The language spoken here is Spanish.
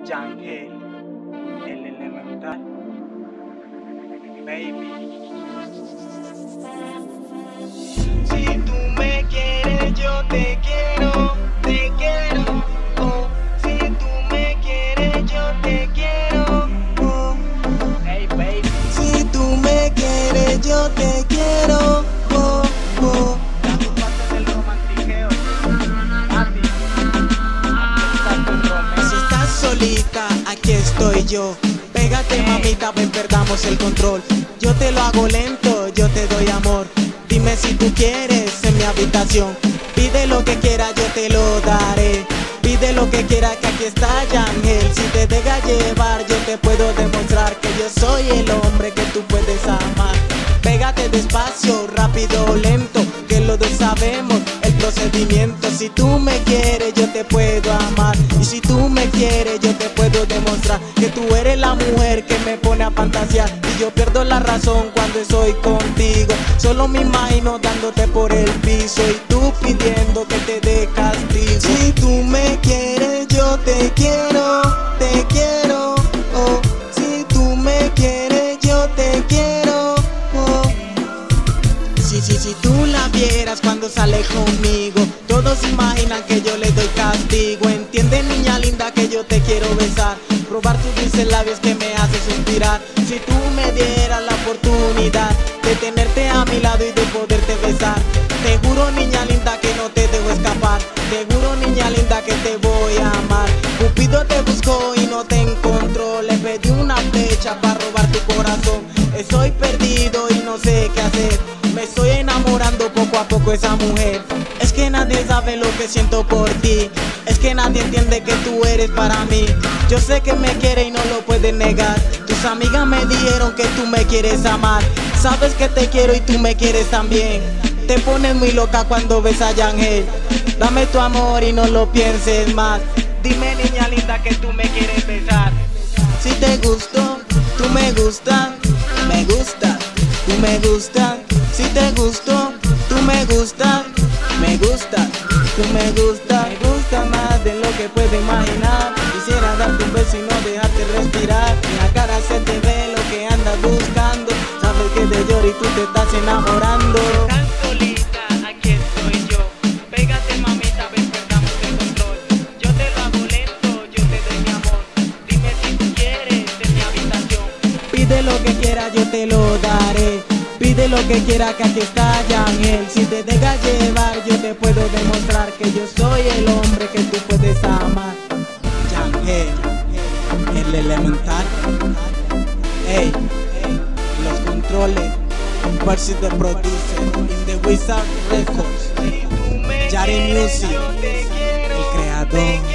Yangel, el elemental, baby. Si tú me quieres, yo te quiero, oh. Si tú me quieres, yo te quiero, oh. Hey, baby. Si tú me quieres, yo te quiero, oh, oh. Ya tú pasas del romantiqueo, Mati. Si estás solita, aquí estoy yo. Pégate, mamita, ven, perdamos el control. Yo te lo hago lento, yo te doy amor. Dime si tú quieres en mi habitación. Pide lo que quieras, yo te lo daré. Pide lo que quieras, que aquí está Yangel. Si te deja llevar, yo te puedo demostrar que yo soy el hombre que tú puedes amar. Pégate despacio, rápido, lento, que los dos sabemos el procedimiento. Si tú me quieres, yo te puedo amar. Y si tú me quieres, yo te puedo demostrar que tú eres la mujer que me pone a fantasear. Y yo pierdo la razón cuando estoy contigo. Solo me imagino dándote por el piso y tú pidiendo que te dé castigo. Si tú me quieres, yo te quiero, oh. Si tú me quieres, yo te quiero, oh. Si tú la vieras cuando sale conmigo, todos imaginan que yo le doy castigo. Entiende, niña linda, que yo te quiero besar, probar tus dulces labios que me hace suspirar. Si tú me dieras la oportunidad de tenerte a mi lado y de poderte besar, te juro, niña linda, que no te dejo escapar. Te juro, niña linda, que te voy a amar. Cupido te buscó y no te encontró. Le pedí una flecha para robar tu corazón. Estoy perdido y no sé qué hacer. Me estoy enamorando poco a poco esa mujer. Es que nadie sabe lo que siento por ti. Es que nadie entiende que tú eres para mí. Yo sé que me quiere y no lo puedes negar. Tus amigas me dijeron que tú me quieres amar. Sabes que te quiero y tú me quieres también. Te pones muy loca cuando ves a Yangel. Dame tu amor y no lo pienses más. Dime, niña linda, que tú me quieres besar. Si te gusto, tú me gustas, me gusta, tú me gustas. Si te gusto, tú me gustas, me gusta, tú me gustas. Me gusta más de lo que puedo imaginar. Quisiera darte un beso y no dejarte respirar. En la cara se te ve lo que andas buscando. Sabes que te lloro y tú te estás enamorando. Tan solita, aquí estoy yo. Pégate, mamita, ven, perdamos el control. Yo te lo hago lento, yo te doy mi amor. Dime si tú quieres en mi habitación. Pide lo que quieras, yo te lo daré. Pide lo que quieras, que aquí está Yangel. Si te dejas llevar, yo te puedo demostrar que yo soy el hombre que tú puedes amar. Yangel, el elemental. Hey, los controles. Versus the producer in the Wizard Records. Yari Music, el creador.